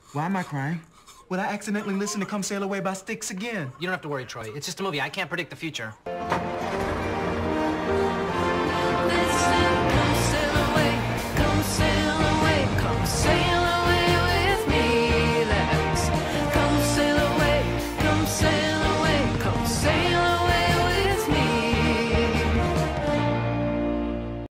Why am I crying? Would I accidentally listen to Come Sail Away by Styx again? You don't have to worry, Troy. It's just a movie. I can't predict the future. Listen.